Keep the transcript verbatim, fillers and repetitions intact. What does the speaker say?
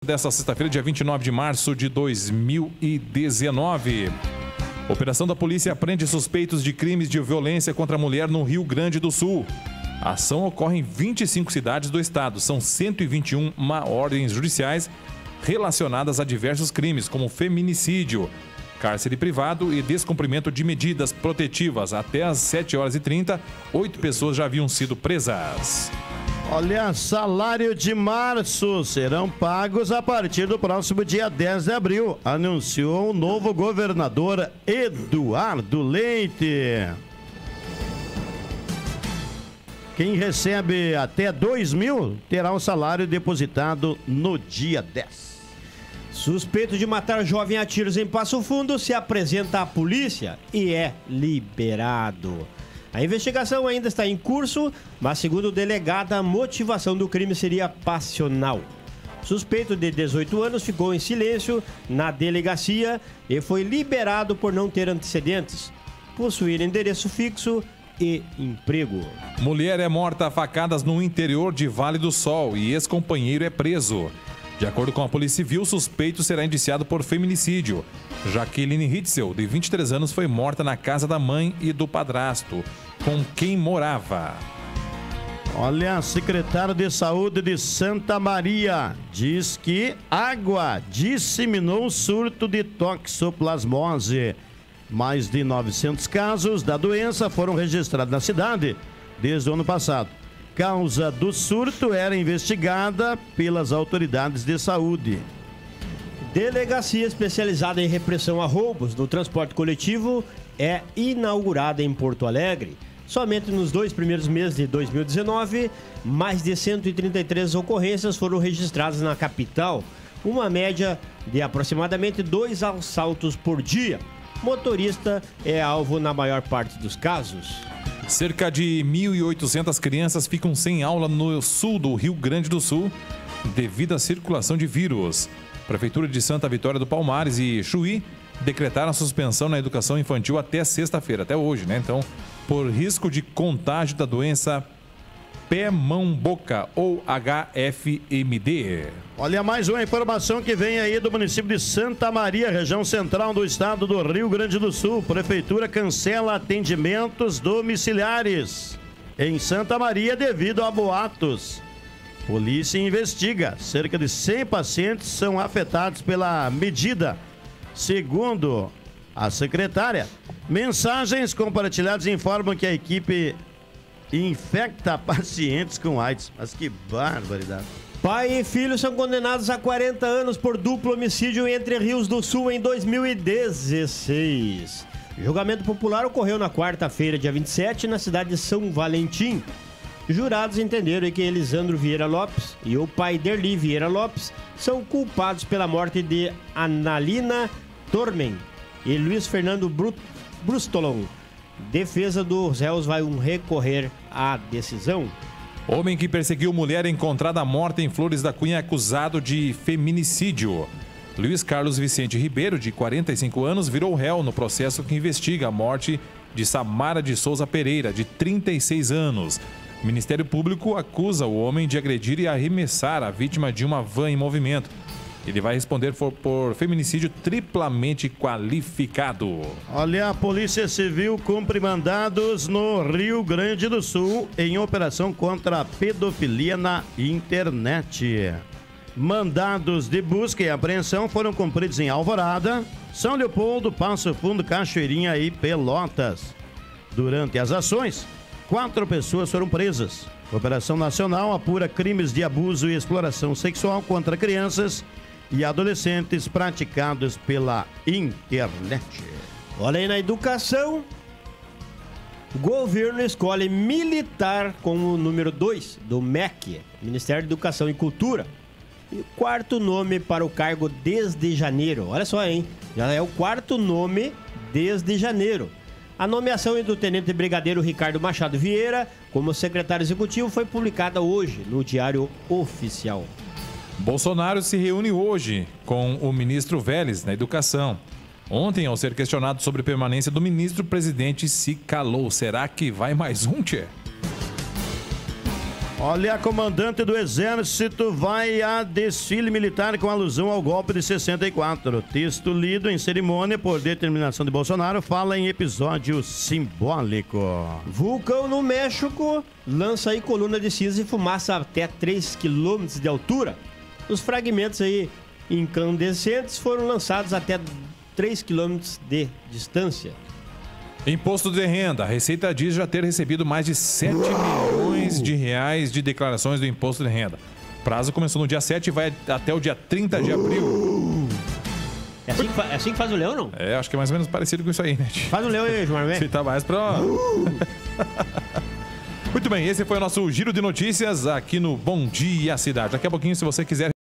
Desta sexta-feira, dia vinte e nove de março de dois mil e dezenove. Operação da polícia prende suspeitos de crimes de violência contra a mulher no Rio Grande do Sul. A ação ocorre em vinte e cinco cidades do estado. São cento e vinte e uma ordens judiciais relacionadas a diversos crimes, como feminicídio, cárcere privado e descumprimento de medidas protetivas. Até às sete horas e trinta, oito pessoas já haviam sido presas. Olha, salário de março serão pagos a partir do próximo dia dez de abril, anunciou o novo governador Eduardo Leite. Quem recebe até dois mil terá o salário depositado no dia dez. Suspeito de matar jovem a tiros em Passo Fundo se apresenta à polícia e é liberado. A investigação ainda está em curso, mas segundo o delegado, a motivação do crime seria passional. Suspeito de dezoito anos ficou em silêncio na delegacia e foi liberado por não ter antecedentes, possuir endereço fixo e emprego. Mulher é morta a facadas no interior de Vale do Sol e ex-companheiro é preso. De acordo com a Polícia Civil, o suspeito será indiciado por feminicídio. Jaqueline Hitzel, de vinte e três anos, foi morta na casa da mãe e do padrasto, com quem morava. Olha, secretário de Saúde de Santa Maria diz que água disseminou o surto de toxoplasmose. Mais de novecentos casos da doença foram registrados na cidade desde o ano passado. Causa do surto era investigada pelas autoridades de saúde. Delegacia especializada em repressão a roubos no transporte coletivo é inaugurada em Porto Alegre. Somente nos dois primeiros meses de dois mil e dezenove, mais de cento e trinta e três ocorrências foram registradas na capital, uma média de aproximadamente dois assaltos por dia. Motorista é alvo na maior parte dos casos. Cerca de mil e oitocentas crianças ficam sem aula no sul do Rio Grande do Sul devido à circulação de vírus. Prefeitura de Santa Vitória do Palmares e Chuí decretaram a suspensão na educação infantil até sexta-feira, até hoje, né? Então, por risco de contágio da doença pé-mão-boca ou H F M D. Olha, mais uma informação que vem aí do município de Santa Maria, região central do estado do Rio Grande do Sul. Prefeitura cancela atendimentos domiciliares em Santa Maria devido a boatos. Polícia investiga. Cerca de cem pacientes são afetados pela medida. Segundo a secretária, mensagens compartilhadas informam que a equipe infecta pacientes com AIDS. Mas que barbaridade. Pai e filho são condenados a quarenta anos por duplo homicídio em Entre Rios do Sul em dois mil e dezesseis. O julgamento popular ocorreu na quarta-feira, dia vinte e sete, na cidade de São Valentim. Jurados entenderam que Elisandro Vieira Lopes e o pai Derli Vieira Lopes são culpados pela morte de Analina Tormen e Luiz Fernando Brustolon. Defesa dos réus vai recorrer à decisão. Homem que perseguiu mulher encontrada morta em Flores da Cunha é acusado de feminicídio. Luiz Carlos Vicente Ribeiro, de quarenta e cinco anos, virou réu no processo que investiga a morte de Samara de Souza Pereira, de trinta e seis anos. O Ministério Público acusa o homem de agredir e arremessar a vítima de uma van em movimento. Ele vai responder por, por feminicídio triplamente qualificado. Olha, a Polícia Civil cumpre mandados no Rio Grande do Sul em operação contra a pedofilia na internet. Mandados de busca e apreensão foram cumpridos em Alvorada, São Leopoldo, Passo Fundo, Cachoeirinha e Pelotas. Durante as ações, quatro pessoas foram presas. A Operação Nacional apura crimes de abuso e exploração sexual contra crianças e adolescentes praticados pela internet. Olha aí, na educação, o governo escolhe militar como número dois do M E C, Ministério da Educação e Cultura. E o quarto nome para o cargo desde janeiro. Olha só, hein? Já é o quarto nome desde janeiro. A nomeação do tenente brigadeiro Ricardo Machado Vieira como secretário executivo foi publicada hoje no Diário Oficial. Bolsonaro se reúne hoje com o ministro Vélez na educação. Ontem, ao ser questionado sobre a permanência do ministro, o presidente se calou. Será que vai mais um, tchê? Olha, a comandante do Exército vai a desfile militar com alusão ao golpe de sessenta e quatro. Texto lido em cerimônia por determinação de Bolsonaro fala em episódio simbólico. Vulcão no México lança aí coluna de cinza e fumaça até três quilômetros de altura. Os fragmentos aí incandescentes foram lançados até três quilômetros de distância. Imposto de renda. A Receita diz já ter recebido mais de sete milhões de reais de declarações do imposto de renda. O prazo começou no dia sete e vai até o dia trinta de abril. É assim que, fa- é assim que faz o leão, não? É, acho que é mais ou menos parecido com isso aí, né? Faz o leão aí, Gilmar, vem. Se tá mais pra... Muito bem, esse foi o nosso giro de notícias aqui no Bom Dia Cidade. Daqui a pouquinho, se você quiser